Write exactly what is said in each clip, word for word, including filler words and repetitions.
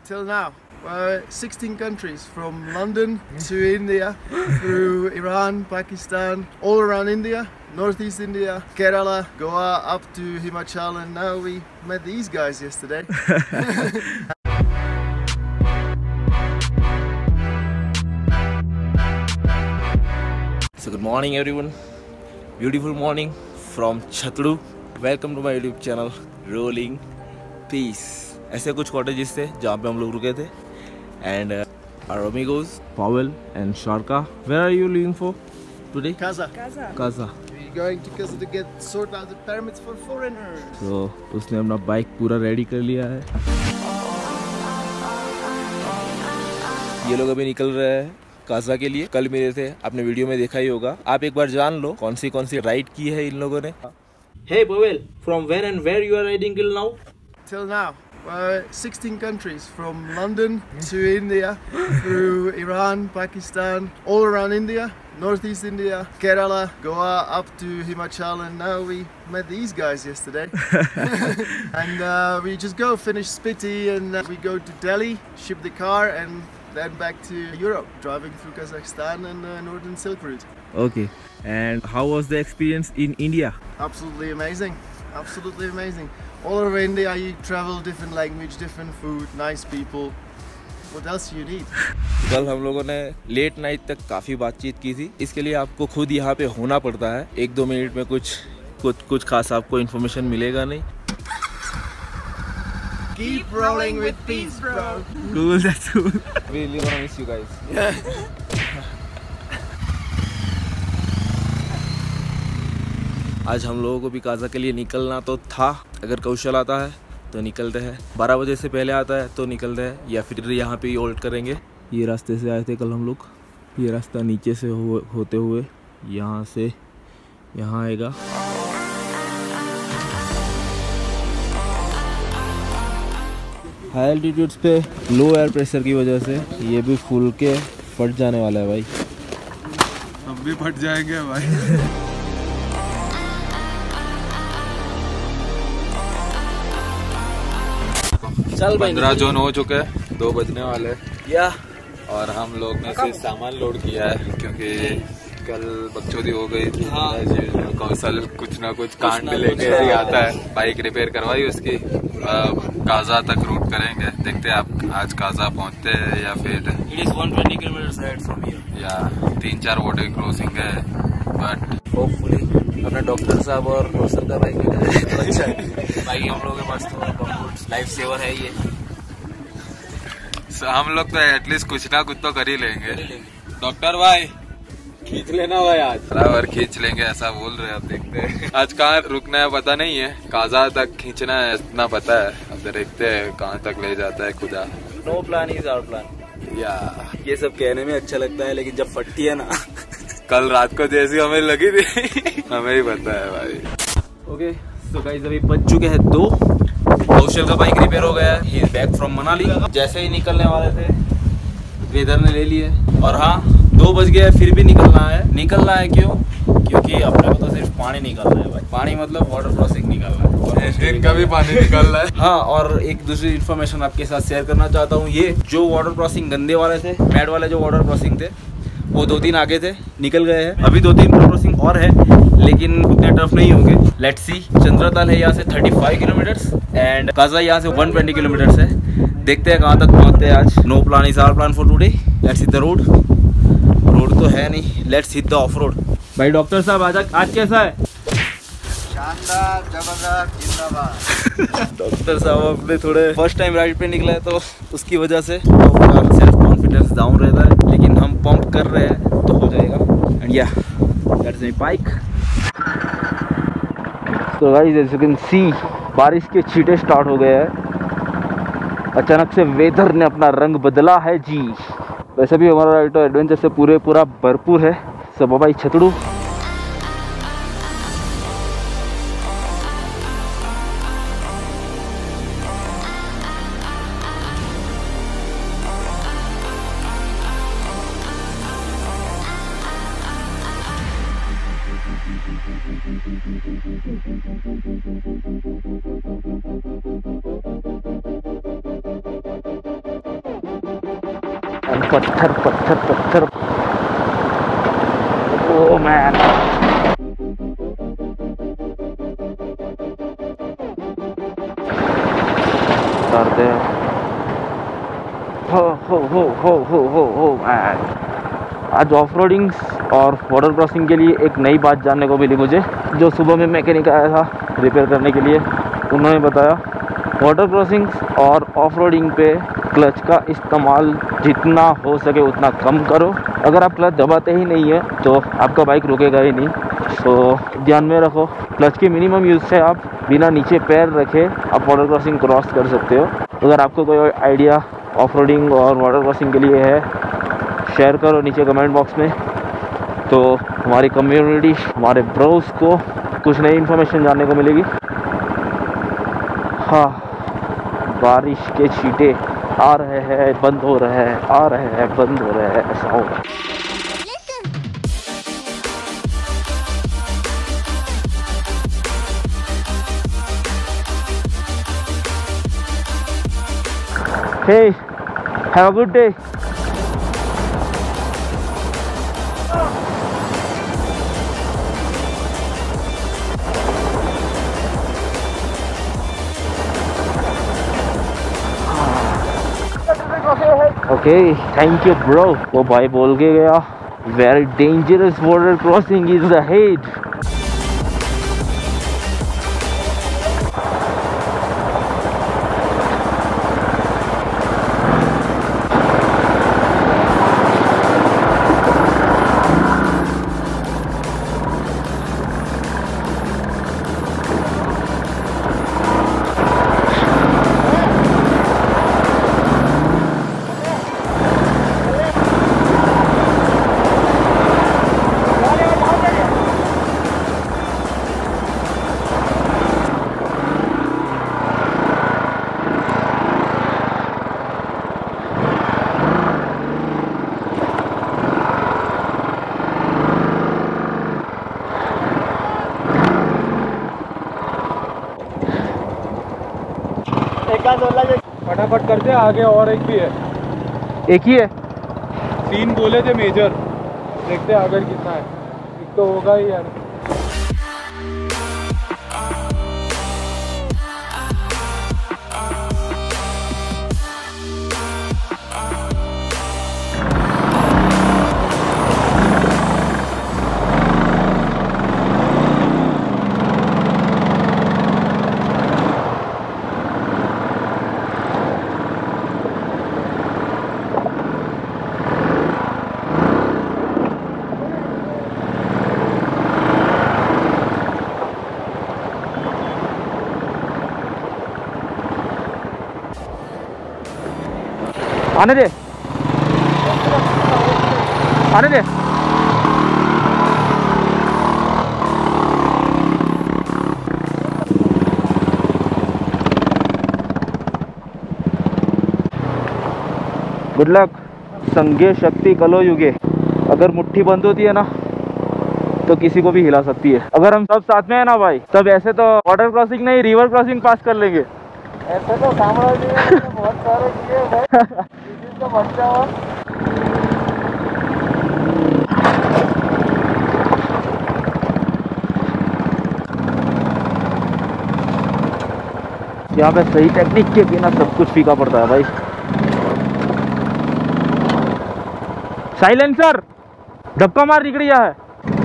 till now. Uh, sixteen countries from London to India, through Iran, Pakistan, all around India, Northeast India, Kerala, Goa, up to Himachal, and now we met these guys yesterday. So good morning everyone, beautiful morning from Chhatru. Welcome to my YouTube channel Rolling Peace. ऐसे कुछ cottages थे जहाँ पे हम लोग रुके थे. And uh, our amigos Pavel and Sharka. Where are you leaving for today? Kaza. Kaza. Kaza. We're going to Kaza to get sort out the permits for foreigners. So उसने अपना बाइक पूरा रेडी कर लिया है. ये लोग अभी निकल रहे हैं काजा के लिए. कल मिले थे, आपने वीडियो में देखा ही होगा. आप एक बार जान लो कौन सी कौन सी राइड की है इन लोगों ने. Hey Pavel, from where and where you are riding till now? Till now. Uh, sixteen countries from London to India, through Iran, Pakistan, all around India, Northeast India, Kerala, Goa, up to Himachal, and now we met these guys yesterday. And uh, we just go finish Spiti, and uh, we go to Delhi, ship the car, and then back to Europe, driving through Kazakhstan and uh, Northern Silk Route. Okay. And how was the experience in India? Absolutely amazing. Absolutely amazing. All over India, you travel, different language, different food, nice people. What else you need? कल हम लोगों ने late night तक काफ़ी बातचीत की थी. इसके लिए आपको खुद यहाँ पे होना पड़ता है. एक दो मिनट में कुछ कुछ कुछ खास आपको इन्फॉर्मेशन मिलेगा नहीं. Keep rolling with peace, bro. Cool, that's cool. Really wanna miss you guys. Yeah. आज हम लोगों को भी काजा के लिए निकलना तो था. अगर कौशल आता है तो निकलते हैं. बारह बजे से पहले आता है तो निकलते हैं, या फिर यहाँ पे ही होल्ड करेंगे. ये रास्ते से आए थे कल हम लोग. ये रास्ता नीचे से हो, होते हुए यहाँ से यहाँ आएगा. हाई एल्टीट्यूड्स पे लो एयर प्रेशर की वजह से ये भी फूल के फट जाने वाला है भाई. हम भी फट जाएंगे भाई. चल भाई, पंद्रह जोन हो चुके हैं, दो बजने वाले या और हम लोग ने सिर्फ सामान लोड किया है क्योंकि कल बकचोदी हो गई थी. हाँ. कौशल कुछ ना कुछ कांड लेके ही आता है. बाइक रिपेयर करवाई उसकी. काजा तक रूट करेंगे. देखते हैं आप आज काजा पहुंचते हैं या फिर it is one twenty kilometre ride from here. या तीन चार वाटर क्रॉसिंग है. बट होपफुली अपने डॉक्टर साहब और कौशल का बाइक निकल अच्छा है. बाइक हम लोगों के पास तो लाइफ सेवर है ये. so, हम लोग तो एटलीस्ट कुछ ना कुछ तो कर ही लेंगे. डॉक्टर भाई खींच लेना भाई, आज बराबर खींच लेंगे ऐसा बोल रहे हैं. अब देखते हैं आज कहाँ रुकना है पता नहीं है. काजा तक खींचना है इतना पता है. अब देखते हैं कहाँ तक ले जाता है खुदा. No plan is our plan. या ये सब कहने में अच्छा लगता है लेकिन जब फटती है ना कल रात को जैसी हमें लगी थी हमें ही पता है भाई. ओके सो गाइस अभी बज चुके हैं दो. कौशल का बाइक रिपेयर हो गया है. He is back from Manali. जैसे ही निकलने वाले थे वेदर ने ले लिए. और हाँ, दो बज गए फिर भी निकलना है. निकलना है क्यों? क्योंकि अपने को तो सिर्फ पानी निकालना है भाई. पानी मतलब वाटर क्रॉसिंग निकालना है. दिन का भी पानी निकल रहा है. हाँ, और एक दूसरी इन्फॉर्मेशन आपके साथ शेयर करना चाहता हूँ. ये जो वाटर क्रॉसिंग गंदे वाले थे, मैड वाले जो वाटर क्रॉसिंग थे, वो दो तीन आगे थे, निकल गए हैं. अभी दो तीन वाटर क्रॉसिंग और है लेकिन उतने टफ नहीं होंगे. Let's see. चंद्रताल है यहाँ से पैंतीस किलोमीटर एंड काजा यहाँ से एक सौ बीस किलोमीटर है. देखते हैं कहाँ तक पहुँचते हैं आज. No plan is our plan for today. Let's hit the road. Road तो है नहीं, let's hit the off road. भाई डॉक्टर साहब आज आज कैसा है? शानदार, जबरदस्त, जिंदाबाद. डॉक्टर साहब अपने थोड़े फर्स्ट टाइम राइड पे निकला है तो उसकी वजह से सेल्फ कॉन्फिडेंस डाउन रहता है. लेकिन हम पंप कर रहे हैं तो हो जाएगा. And yeah that's my bike. तो guys as you can see बारिश के छींटे स्टार्ट हो गए हैं. अचानक से वेदर ने अपना रंग बदला है जी. वैसे भी हमारा राइड तो एडवेंचर से पूरे पूरा भरपूर है. सब भाई छतड़ू. पत्थर पत्थर पत्थर। ओ मैन, करते हैं। हो हो हो हो हो हो हो मैन। आज ऑफ रोडिंग और बॉर्डर क्रॉसिंग के लिए एक नई बात जानने को मिली मुझे। जो सुबह में मैकेनिक आया था रिपेयर करने के लिए, उन्होंने बताया बॉर्डर क्रॉसिंग और ऑफ रोडिंग पे क्लच का इस्तेमाल जितना हो सके उतना कम करो। अगर आप क्लच दबाते ही नहीं है तो आपका बाइक रुकेगा ही नहीं। तो ध्यान में रखो, क्लच के मिनिमम यूज़ से आप बिना नीचे पैर रखे आप बॉर्डर क्रॉसिंग क्रॉस कर सकते हो। अगर आपको कोई आइडिया ऑफ रोडिंग और बॉर्डर क्रॉसिंग के लिए है, शेयर करो नीचे कमेंट बॉक्स में, तो हमारी कम्युनिटी, हमारे ब्रोस को कुछ नई इन्फॉर्मेशन जानने को मिलेगी। हाँ, बारिश के छींटे आ रहे हैं, बंद हो रहे हैं, आ रहे हैं, बंद हो रहे हैं, ऐसा हो। Hey, have a good day. Okay, thank you bro. वो भाई बोल के गया, very dangerous border crossing is ahead. फटाफट करते, आगे और एक भी है। एक ही है? तीन बोले थे मेजर, देखते आगे कितना है। एक तो होगा ही यार। आने दे, आने दे। Good luck. संगे शक्ति कलो युगे। अगर मुट्ठी बंद होती है ना तो किसी को भी हिला सकती है। अगर हम सब साथ में है ना भाई, तब ऐसे तो बॉर्डर क्रॉसिंग नहीं, रिवर क्रॉसिंग पास कर लेंगे। ऐसे तो साम्राज्य में बहुत सारे किए भाई। किसी का बच्चा हो। यहाँ पे सही टेक्निक के बिना सब कुछ फीका पड़ता है भाई। साइलेंसर धक्का मार निकल गया है।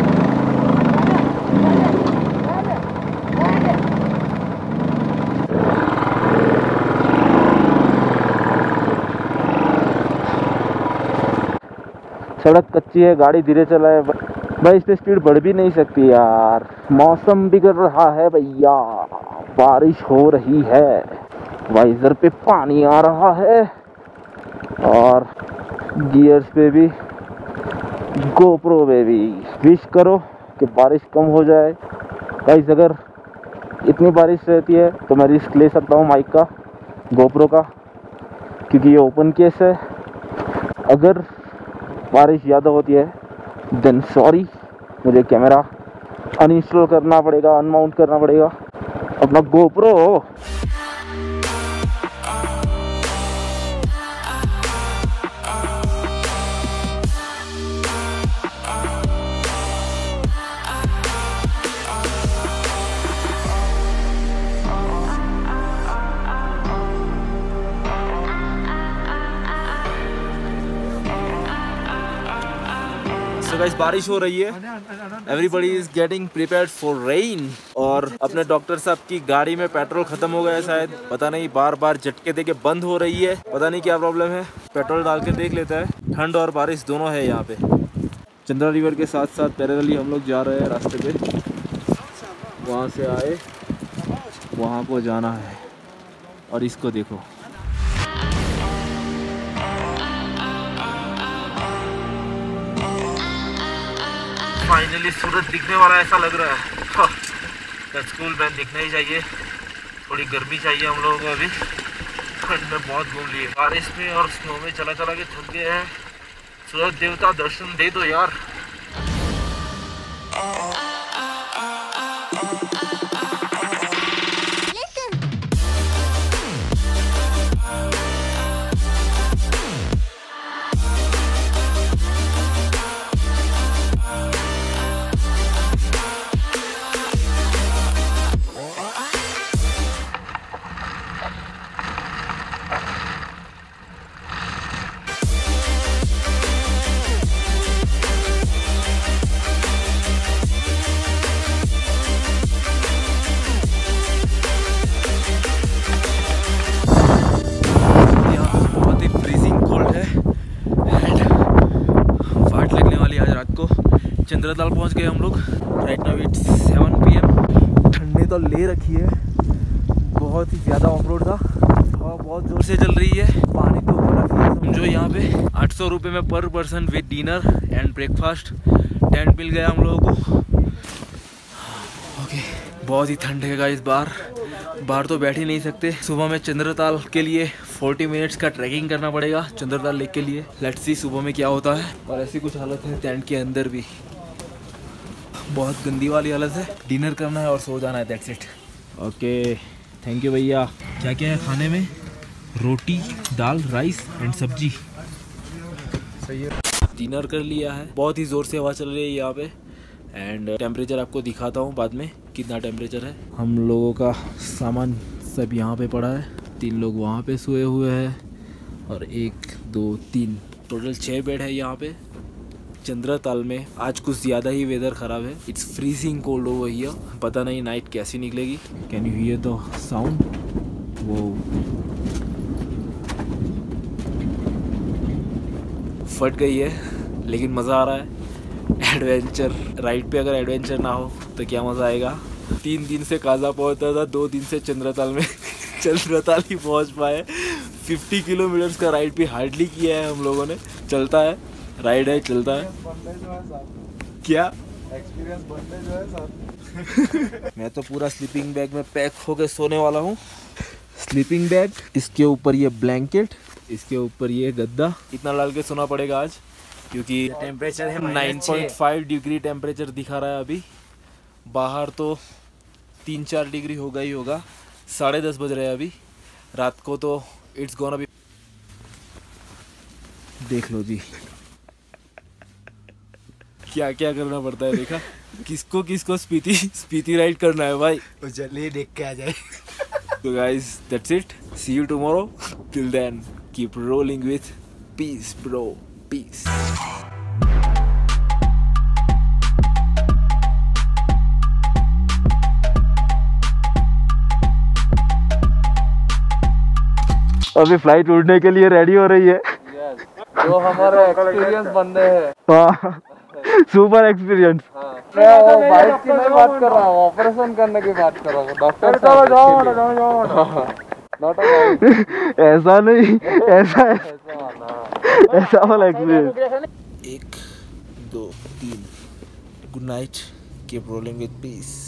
सड़क कच्ची है, गाड़ी धीरे चलाए भाई, इस पे स्पीड बढ़ भी नहीं सकती यार। मौसम बिगड़ रहा है भैया, बारिश हो रही है, वाइजर पे पानी आ रहा है और गियर्स पे भी, गोप्रो पे भी। विश करो कि बारिश कम हो जाए गाइस। अगर इतनी बारिश रहती है तो मैं रिस्क ले सकता हूँ माइक का, गोप्रो का, क्योंकि ये ओपन केस है। अगर बारिश ज़्यादा होती है देन सॉरी, मुझे कैमरा अनइंस्टॉल करना पड़ेगा, अनमाउंट करना पड़ेगा अपना गोप्रो। तो गाइस बारिश हो रही है, everybody is getting prepared for rain. और अपने डॉक्टर साहब की गाड़ी में पेट्रोल खत्म हो गया है शायद, पता नहीं, बार बार झटके देके बंद हो रही है, पता नहीं क्या प्रॉब्लम है। पेट्रोल डाल के देख लेता है। ठंड और बारिश दोनों है यहाँ पे। चंद्रा रिवर के साथ साथ पैरेलली हम लोग जा रहे हैं रास्ते पे, वहाँ से आए वहाँ को जाना है। और इसको देखो, फाइनली सूरज दिखने वाला ऐसा लग रहा है। स्कूल बैन दिखना ही चाहिए। थोड़ी गर्मी चाहिए हम लोगों को अभी, ठंड में बहुत घूम लिए, बारिश में और स्नो में चला चला के थक गए हैं। सूरज देवता दर्शन दे दो यार। चंद्रताल पहुंच गए हम लोग। Right now it's seven P M. ठंडे तो ले रखी है, बहुत ही ज़्यादा ऑफ रोड था। हवा बहुत ज़ोर से चल रही है, पानी तो बर्फ ही है समझो। यहाँ पे आठ सौ रुपये में per person with dinner and breakfast tent मिल गया हम लोगों को। ओके, बहुत ही ठंड है गाइस, बाहर बाहर तो बैठ ही नहीं सकते। सुबह में चंद्रताल के लिए चालीस मिनट्स का ट्रैकिंग करना पड़ेगा चंद्रताल लेक के लिए। लेट्स सी सुबह में क्या होता है। और ऐसी कुछ हालत है टेंट के अंदर भी, बहुत गंदी वाली हालत है। डिनर करना है और सो जाना है, that's it. Okay, thank you भैया। क्या क्या है खाने में? रोटी, दाल, राइस एंड सब्जी। सही है। डिनर कर लिया है। बहुत ही ज़ोर से हवा चल रही है यहाँ पे। एंड टेम्परेचर आपको दिखाता हूँ बाद में कितना टेम्परेचर है। हम लोगों का सामान सब यहाँ पे पड़ा है। तीन लोग वहाँ पे सोए हुए हैं और एक दो तीन टोटल छः बेड है यहाँ पे चंद्रताल में। आज कुछ ज़्यादा ही वेदर ख़राब है। It's freezing cold over here. पता नहीं नाइट कैसी निकलेगी। Can you hear the sound? वो फट गई है, लेकिन मज़ा आ रहा है। एडवेंचर राइड पे अगर एडवेंचर ना हो तो क्या मज़ा आएगा। तीन दिन से काजा पहुंचता था, दो दिन से चंद्रताल में चंद्रताल ही पहुंच पाए। पचास किलोमीटर्स का राइड भी हार्डली किया है हम लोगों ने। चलता है, राइड है, चलता है। क्या एक्सपीरियंस बनने जो है साथ। मैं तो पूरा स्लीपिंग बैग में पैक होके सोने वाला हूँ। स्लीपिंग बैग, इसके ऊपर ये ब्लैंकेट, इसके ऊपर ये गद्दा। इतना डाल के सोना पड़ेगा आज, क्योंकि टेम्परेचर है नौ पॉइंट पाँच डिग्री टेम्परेचर दिखा रहा है अभी। बाहर तो तीन चार डिग्री होगा ही होगा। साढ़े दस बज रहे हैं अभी रात को, तो इट्स गोना बी। देख लो जी क्या क्या करना पड़ता है। देखा किसको किसको स्पीति स्पीति राइड करना है भाई, तो जल्दी देख के आ जाए। तो guys that's it, see you tomorrow. Till then keep rolling with peace bro, peace. अभी फ्लाइट उड़ने के लिए रेडी हो रही है। yes. जो हमारे एक्सपीरियंस बंदे हैं। हाँ, सुपर एक्सपीरियंस। मैं वो बाइक की नहीं बात कर रहा हूँ, ऑपरेशन करने की बात कर रहा हूँ। डॉक्टर चलो जाओ जाओ जाओ। ऐसा नहीं, ऐसा ऐसा वाला एक्सपीरियंस। एक दो तीन। Good night, keep rolling with piece.